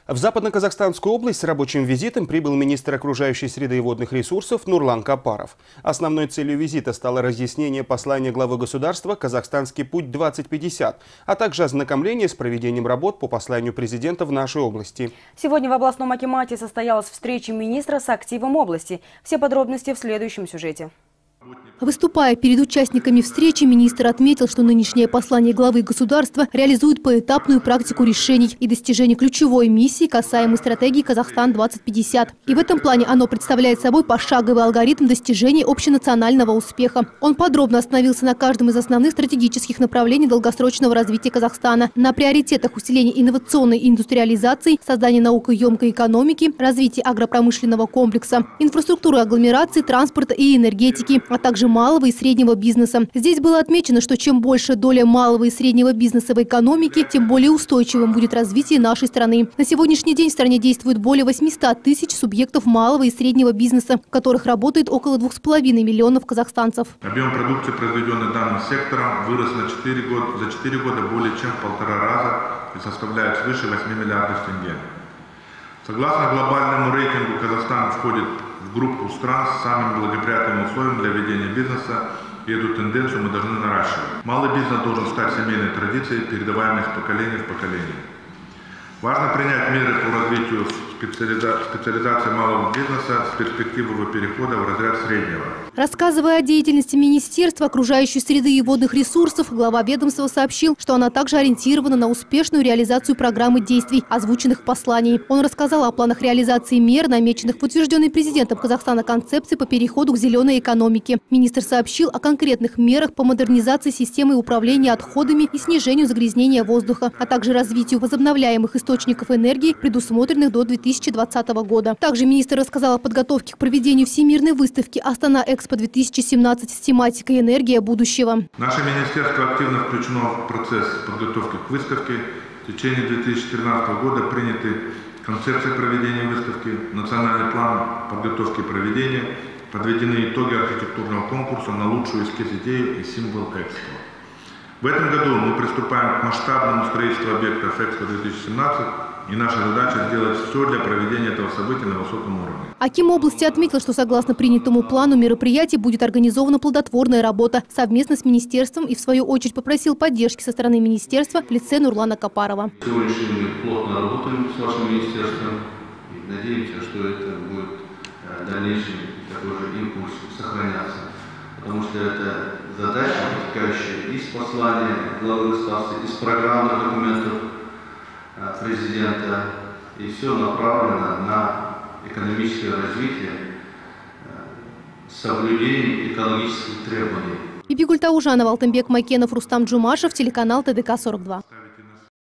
В Западно-Казахстанскую область с рабочим визитом прибыл министр окружающей среды и водных ресурсов Нурлан Капаров. Основной целью визита стало разъяснение послания главы государства «Казахстанский путь-2050», а также ознакомление с проведением работ по посланию президента в нашей области. Сегодня в областном акимате состоялась встреча министра с активом области. Все подробности в следующем сюжете. Выступая перед участниками встречи, министр отметил, что нынешнее послание главы государства реализует поэтапную практику решений и достижения ключевой миссии, касаемой стратегии «Казахстан-2050». И в этом плане оно представляет собой пошаговый алгоритм достижения общенационального успеха. Он подробно остановился на каждом из основных стратегических направлений долгосрочного развития Казахстана, на приоритетах усиления инновационной индустриализации, создания наукоемкой экономики, развития агропромышленного комплекса, инфраструктуры агломерации, транспорта и энергетики, а также малого и среднего бизнеса. Здесь было отмечено, что чем больше доля малого и среднего бизнеса в экономике, тем более устойчивым будет развитие нашей страны. На сегодняшний день в стране действует более 800 тысяч субъектов малого и среднего бизнеса, в которых работает около 2,5 миллионов казахстанцев. Объем продукции, произведенный данным сектором, вырос за 4 года более чем в 1,5 раза и составляет свыше 8 миллиардов тенге. Согласно глобальному рейтингу, Казахстан входит в группу стран с самым благоприятным условием для ведения бизнеса, и эту тенденцию мы должны наращивать. Малый бизнес должен стать семейной традицией, передаваемой из поколения в поколение. Важно принять меры по развитию специализации малого бизнеса с перспективой его перехода в разряд среднего. Рассказывая о деятельности Министерства окружающей среды и водных ресурсов, глава ведомства сообщил, что она также ориентирована на успешную реализацию программы действий, озвученных в послании. Он рассказал о планах реализации мер, намеченных в утвержденной президентом Казахстана концепции по переходу к зеленой экономике. Министр сообщил о конкретных мерах по модернизации системы управления отходами и снижению загрязнения воздуха, а также развитию возобновляемых источников энергии, предусмотренных до 2020 года. Также министр рассказал о подготовке к проведению Всемирной выставки «Астана-Экспо-2017» с тематикой «Энергия будущего». Наше министерство активно включено в процесс подготовки к выставке. В течение 2014 года приняты концепции проведения выставки, национальный план подготовки и проведения, подведены итоги архитектурного конкурса на лучшую эскиз-идею и символ Экспо. В этом году мы приступаем к масштабному строительству объектов Экспо-2017, и наша задача сделать все для проведения этого события на высоком уровне. Аким области отметил, что согласно принятому плану мероприятий будет организована плодотворная работа совместно с министерством и в свою очередь попросил поддержки со стороны министерства в лице Нурлана Капарова. Сегодня мы плотно работаем с вашим министерством и надеемся, что это будет дальнейший такой же импульс сохраняться. Потому что это задача, вытекающая из послания главы государства, из программных документов президента, и все направлено на экономическое развитие с соблюдением экологических требований. Бибигуль Таужанова, Алтынбек Майкенов, Рустам Джумашев, телеканал ТДК-42.